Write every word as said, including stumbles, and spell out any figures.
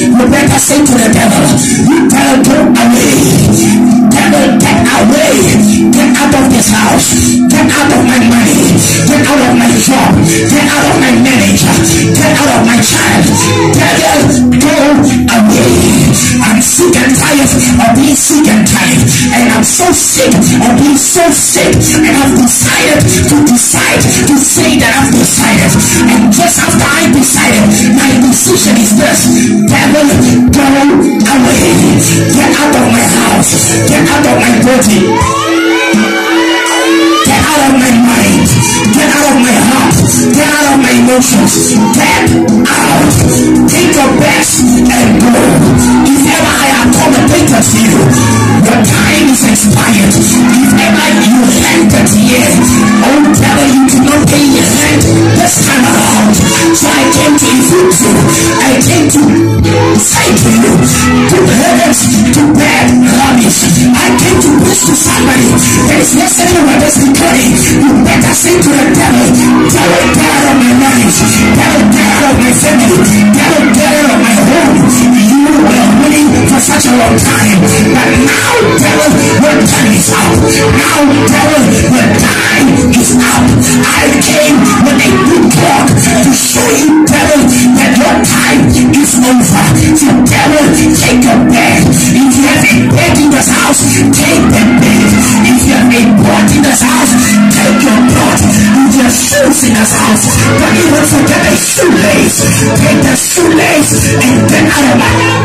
You better say to the devil, you devil, go away. Devil, get away. Get out of this house. Get out of my money. Get out of my job. Get out of my marriage. Get out of my child. Devil, go away. I'm sick and tired of being sick and tired. And I'm so sick of being so sick. And I've decided to decide to say that I've decided. And just after I decided, my decision is this: devil, go away. Get out of my house. Get out of my body. Get out of my mind. Get out of my heart. Get out of my emotions. Get out. Take your best and go. If ever I accommodated to you, your time is expired. If ever you ended here, oh devil, you did not pay your rent this time around. So I came to evict you. I came to say to you, to heavens, to bed, rubbish. I came to preach to somebody. There is nothing about this declaring. You better say to the devil, devil, get out of my marriage. Devil, get out of my family. Devil, get out of my home. You were winning for such a long time. But now, devil, your time is up. Now, devil, your time is up. I came with a good clock to show you, devil, that your time is over. So, devil, take your bed. If you have a bed in this house, take the bed. If you have a pot in this house, take your pot. If you have shoes in this house, don't even forget a shoelace. Take the shoelace and get out of my